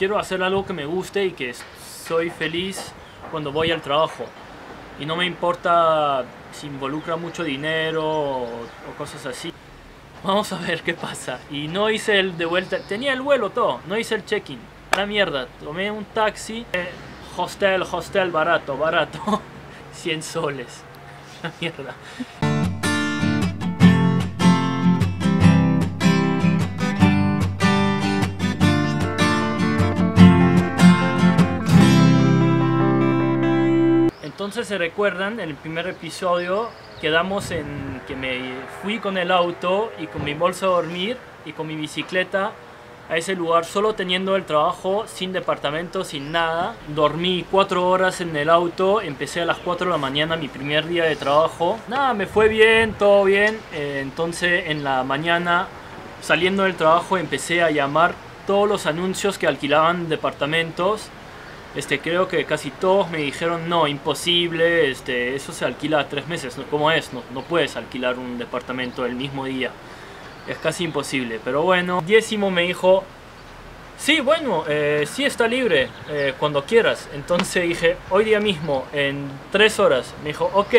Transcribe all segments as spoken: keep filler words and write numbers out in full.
quiero hacer algo que me guste y que soy feliz cuando voy al trabajo. Y no me importa si involucra mucho dinero o, o cosas así. Vamos a ver qué pasa. Y no hice el de vuelta. Tenía el vuelo todo. No hice el check-in. A la mierda. Tomé un taxi. Eh, hostel, hostel barato, barato. cien soles. A la mierda. Entonces, se recuerdan, en el primer episodio quedamos en que me fui con el auto y con mi bolsa de dormir y con mi bicicleta a ese lugar, solo teniendo el trabajo, sin departamento, sin nada. Dormí cuatro horas en el auto, empecé a las cuatro de la mañana mi primer día de trabajo. Nada, me fue bien, todo bien. Eh, entonces en la mañana, saliendo del trabajo, empecé a llamar todos los anuncios que alquilaban departamentos. Este, creo que casi todos me dijeron no, imposible, este, eso se alquila a tres meses, ¿no? ¿Cómo es? No, no puedes alquilar un departamento el mismo día, es casi imposible. Pero bueno, Diésimo me dijo, sí, bueno, eh, sí está libre, eh, cuando quieras. Entonces dije, hoy día mismo, en tres horas. Me dijo, ok,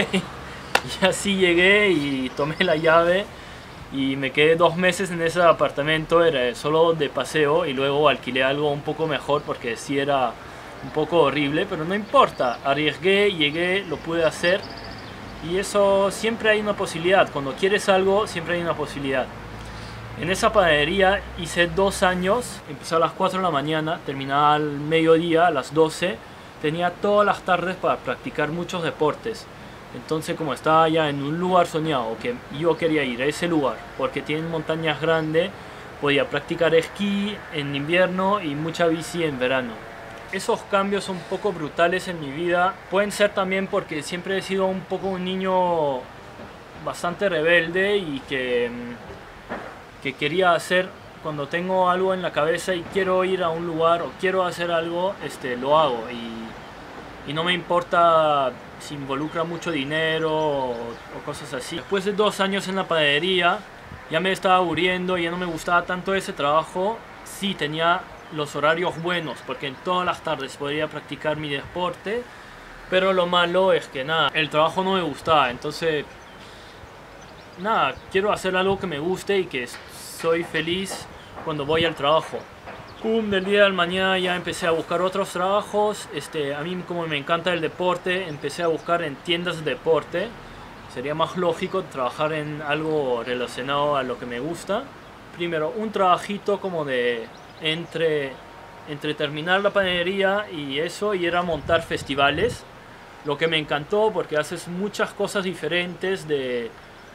y así llegué y tomé la llave y me quedé dos meses en ese apartamento, era solo de paseo, y luego alquilé algo un poco mejor porque sí era un poco horrible, pero no importa, arriesgué, llegué, lo pude hacer, y eso siempre hay una posibilidad. Cuando quieres algo, siempre hay una posibilidad. En esa panadería hice dos años, empecé a las cuatro de la mañana, terminaba al mediodía, a las doce, tenía todas las tardes para practicar muchos deportes. Entonces, como estaba ya en un lugar soñado, que yo quería ir a ese lugar, porque tienen montañas grandes, podía practicar esquí en invierno y mucha bici en verano. Esos cambios un poco brutales en mi vida pueden ser también porque siempre he sido un poco un niño bastante rebelde y que, que quería hacer, cuando tengo algo en la cabeza y quiero ir a un lugar o quiero hacer algo, este, lo hago, y, y no me importa si involucra mucho dinero o, o cosas así. Después de dos años en la panadería ya me estaba aburriendo, ya no me gustaba tanto ese trabajo. Sí, tenía los horarios buenos porque en todas las tardes podría practicar mi deporte, pero lo malo es que nada, el trabajo no me gustaba. Entonces nada, quiero hacer algo que me guste y que soy feliz cuando voy al trabajo. Pum, del día al mañana ya empecé a buscar otros trabajos. Este, a mí, como me encanta el deporte, empecé a buscar en tiendas de deporte. Sería más lógico trabajar en algo relacionado a lo que me gusta. Primero, un trabajito como de entre, entre terminar la panadería y eso, y era montar festivales, lo que me encantó porque haces muchas cosas diferentes, de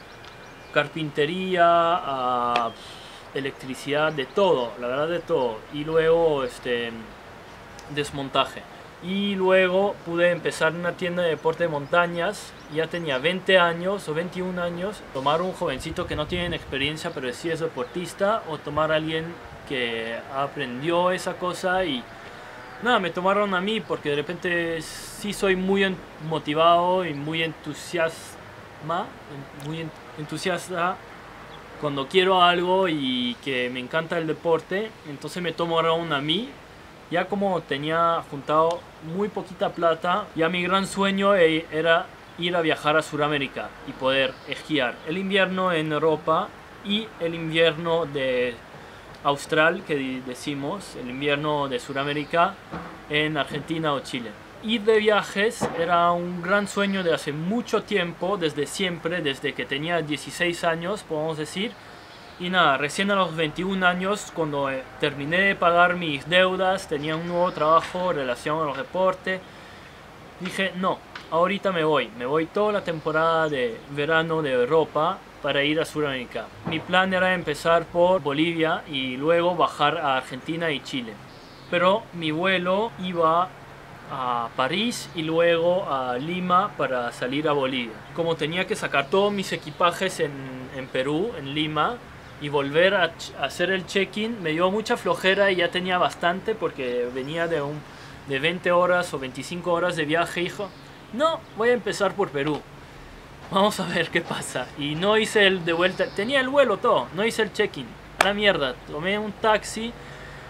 carpintería a electricidad, de todo, la verdad, de todo. Y luego este desmontaje. Y luego pude empezar en una tienda de deporte de montañas. Ya tenía veinte años o veintiún años. Tomar un jovencito que no tiene experiencia pero sí es deportista, o tomar a alguien que aprendió esa cosa. Y nada, me tomaron a mí porque de repente sí soy muy motivado y muy entusiasma, muy entusiasta cuando quiero algo y que me encanta el deporte. Entonces me tomaron a mí. Ya como tenía juntado muy poquita plata, ya mi gran sueño era ir a viajar a Sudamérica y poder esquiar el invierno en Europa y el invierno de Austral, que decimos, el invierno de Sudamérica en Argentina o Chile. Ir de viajes era un gran sueño de hace mucho tiempo, desde siempre, desde que tenía dieciséis años, podemos decir. Y nada, recién a los veintiún años, cuando eh, terminé de pagar mis deudas, tenía un nuevo trabajo relacionado a los deportes, dije, no, ahorita me voy. Me voy toda la temporada de verano de Europa para ir a Sudamérica. Mi plan era empezar por Bolivia y luego bajar a Argentina y Chile. Pero mi vuelo iba a París y luego a Lima para salir a Bolivia. Como tenía que sacar todos mis equipajes en, en Perú, en Lima, y volver a, a hacer el check-in, me dio mucha flojera y ya tenía bastante porque venía de, un, de veinte horas o veinticinco horas de viaje. Hijo, no, voy a empezar por Perú. Vamos a ver qué pasa. Y no hice el de vuelta, tenía el vuelo todo, no hice el check-in. A la mierda, tomé un taxi.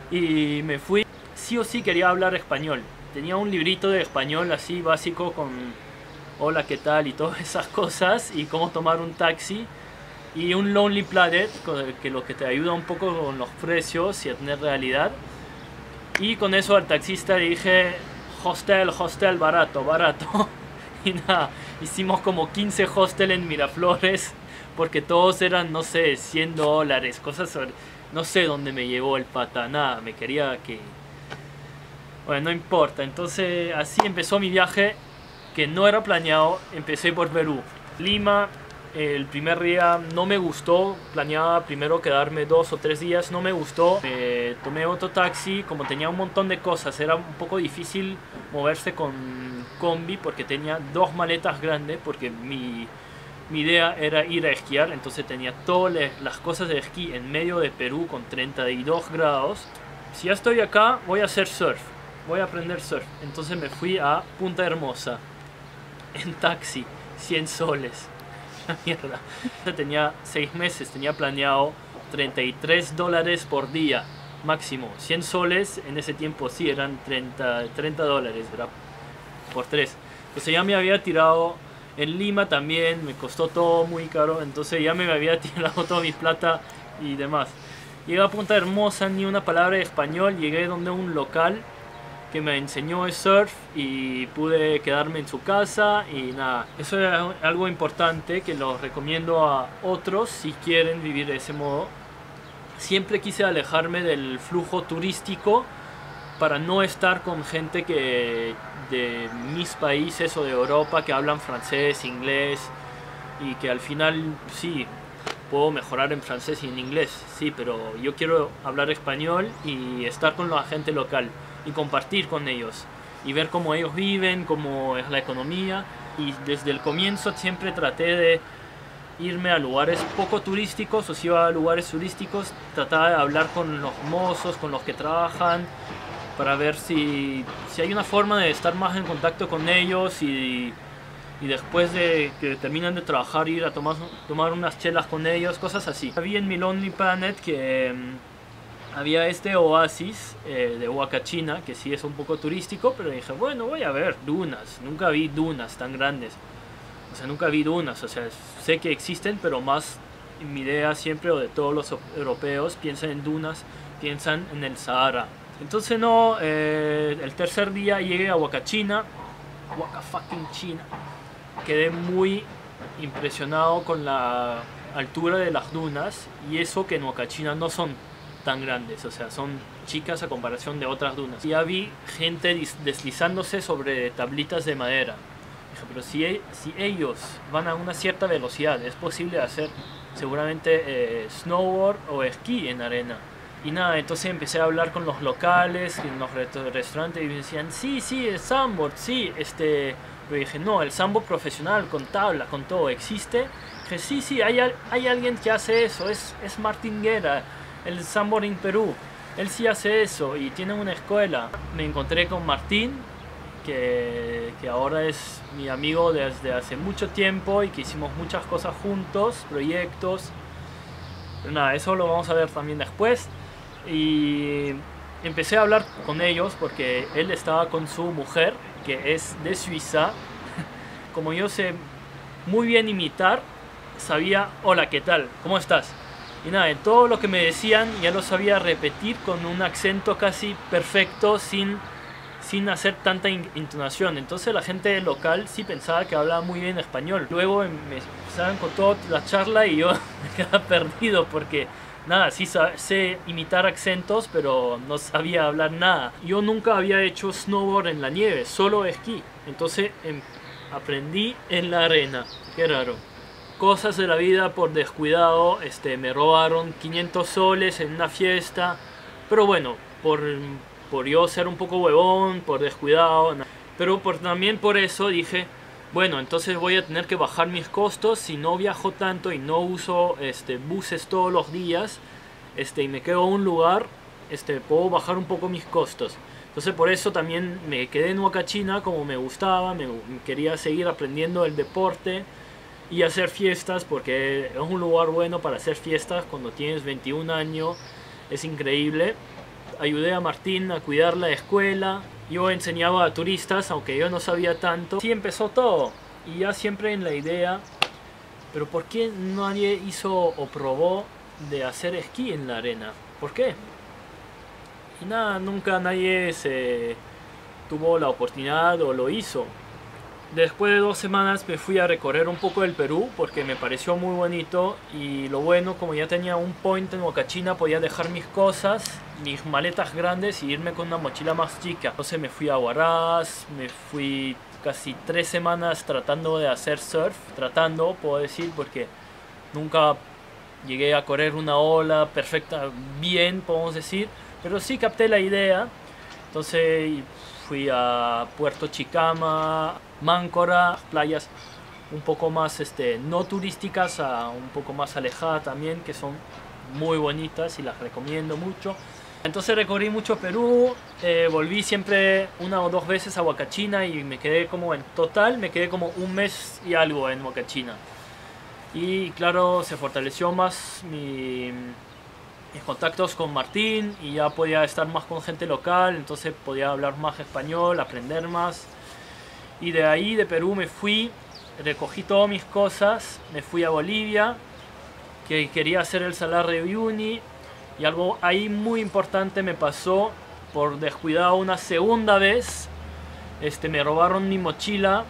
Y me fui, sí o sí quería hablar español. Tenía un librito de español así básico con hola, ¿qué tal? Y todas esas cosas, y cómo tomar un taxi. Y un Lonely Planet, que lo que te ayuda un poco con los precios y a tener realidad. Y con eso al taxista le dije, hostel, hostel, barato, barato. Y nada, hicimos como quince hostel en Miraflores, porque todos eran, no sé, cien dólares, cosas sobre... No sé dónde me llevó el pata, nada, me quería que... Bueno, no importa, entonces así empezó mi viaje, que no era planeado. Empecé por Perú, Lima. El primer día no me gustó, planeaba primero quedarme dos o tres días, no me gustó. Eh, tomé otro taxi, como tenía un montón de cosas, era un poco difícil moverse con combi porque tenía dos maletas grandes, porque mi, mi idea era ir a esquiar, entonces tenía todas las cosas de esquí en medio de Perú con treinta y dos grados. Si ya estoy acá, voy a hacer surf, voy a aprender surf. Entonces me fui a Punta Hermosa en taxi, cien soles. Mierda. Tenía seis meses, tenía planeado treinta y tres dólares por día máximo. Cien soles en ese tiempo sí eran treinta, treinta dólares, ¿verdad? Por tres. Entonces ya me había tirado en Lima también, me costó todo muy caro, entonces ya me había tirado toda mi plata y demás. Llegué a Punta Hermosa, ni una palabra de español, llegué donde un local que me enseñó el surf y pude quedarme en su casa y nada, eso es algo importante que lo recomiendo a otros si quieren vivir de ese modo. Siempre quise alejarme del flujo turístico para no estar con gente que de mis países o de Europa que hablan francés, inglés, y que al final sí, puedo mejorar en francés y en inglés, sí, pero yo quiero hablar español y estar con la gente local y compartir con ellos y ver cómo ellos viven, cómo es la economía. Y desde el comienzo siempre traté de irme a lugares poco turísticos, o si iba a lugares turísticos trataba de hablar con los mozos, con los que trabajan, para ver si, si hay una forma de estar más en contacto con ellos y, y después de que terminan de trabajar ir a tomar, tomar unas chelas con ellos, cosas así. Vi en mi Lonely Planet que había este oasis eh, de Huacachina, que sí es un poco turístico, pero dije, bueno, voy a ver dunas. Nunca vi dunas tan grandes. O sea, nunca vi dunas. O sea, sé que existen, pero más mi idea siempre, o de todos los europeos, piensan en dunas, piensan en el Sahara. Entonces no, eh, el tercer día llegué a Huacachina. Huaca fucking China. Quedé muy impresionado con la altura de las dunas, y eso que en Huacachina no son tan grandes, o sea, son chicas a comparación de otras dunas. Ya vi gente deslizándose sobre tablitas de madera. Dije, pero si, si ellos van a una cierta velocidad, es posible hacer seguramente eh, snowboard o esquí en arena. Y nada, entonces empecé a hablar con los locales en los restaurantes y me decían, sí, sí, el sandboard, sí, este... Pero dije, no, el sandboard profesional, con tabla, con todo, ¿existe? Dije, sí, sí, hay, hay alguien que hace eso, es, es Martín Guerra, el sandboard en Perú. Él sí hace eso y tiene una escuela. Me encontré con Martín, que, que ahora es mi amigo desde hace mucho tiempo y que hicimos muchas cosas juntos, proyectos. Pero nada, eso lo vamos a ver también después. Y empecé a hablar con ellos porque él estaba con su mujer, que es de Suiza. Como yo sé muy bien imitar, sabía, hola, ¿qué tal? ¿Cómo estás? Y nada, todo lo que me decían ya lo sabía repetir con un acento casi perfecto, sin, sin hacer tanta intonación. Entonces la gente local sí pensaba que hablaba muy bien español. Luego me empezaron con toda la charla y yo me quedaba perdido porque nada, sí sé imitar acentos, pero no sabía hablar nada. Yo nunca había hecho snowboard en la nieve, solo esquí. Entonces em, aprendí en la arena. Qué raro. Cosas de la vida por descuidado, este, me robaron quinientos soles en una fiesta. Pero bueno, por, por yo ser un poco huevón, por descuidado. Pero por, también por eso dije, bueno, entonces voy a tener que bajar mis costos. Si no viajo tanto y no uso este, buses todos los días, este, y me quedo en un lugar, este, puedo bajar un poco mis costos. Entonces por eso también me quedé en Huacachina, como me gustaba, me, quería seguir aprendiendo el deporte y hacer fiestas, porque es un lugar bueno para hacer fiestas cuando tienes veintiún años, es increíble. ayudé a Martín a cuidar la escuela. Yo enseñaba a turistas, aunque yo no sabía tanto. Así empezó todo. Y ya siempre en la idea, pero ¿por qué nadie hizo o probó de hacer esquí en la arena? ¿Por qué? Y nada, nunca nadie se tuvo la oportunidad o lo hizo. Después de dos semanas me fui a recorrer un poco el Perú porque me pareció muy bonito, y lo bueno, como ya tenía un point en Huacachina, podía dejar mis cosas, mis maletas grandes, y irme con una mochila más chica. Entonces me fui a Huaraz, me fui casi tres semanas tratando de hacer surf, tratando, puedo decir, porque nunca llegué a correr una ola perfecta, bien, podemos decir, pero sí capté la idea. Entonces fui a Puerto Chicama, Máncora, playas un poco más este, no turísticas, a un poco más alejadas también, que son muy bonitas y las recomiendo mucho. Entonces recorrí mucho Perú, eh, volví siempre una o dos veces a Huacachina, y me quedé como en total, me quedé como un mes y algo en Huacachina. Y claro, se fortaleció más mi... mis contactos con Martín, y ya podía estar más con gente local, entonces podía hablar más español, aprender más. Y de ahí, de Perú, me fui, recogí todas mis cosas, me fui a Bolivia, que quería hacer el Salar de Uyuni, y algo ahí muy importante me pasó por descuidado una segunda vez. Este, me robaron mi mochila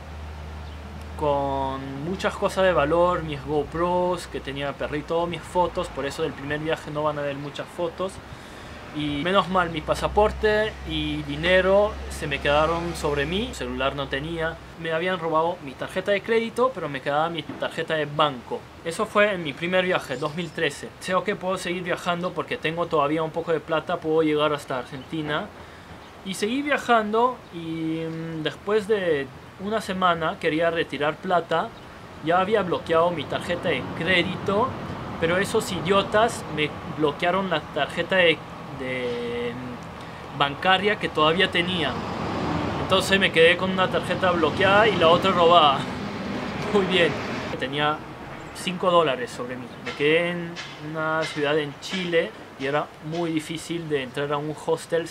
con muchas cosas de valor, mis GoPros, que tenía perrito, mis fotos, por eso del primer viaje no van a ver muchas fotos. Y menos mal, mi pasaporte y dinero se me quedaron sobre mí, el celular no tenía. Me habían robado mi tarjeta de crédito, pero me quedaba mi tarjeta de banco. Eso fue en mi primer viaje, dos mil trece. Sé que puedo seguir viajando porque tengo todavía un poco de plata, puedo llegar hasta Argentina. Y seguí viajando, y mmm, después de una semana quería retirar plata. Ya había bloqueado mi tarjeta de crédito, pero esos idiotas me bloquearon la tarjeta de, de bancaria que todavía tenía. Entonces me quedé con una tarjeta bloqueada y la otra robada. Muy bien. Tenía cinco dólares sobre mí. Me quedé en una ciudad en Chile y era muy difícil de entrar a un hostel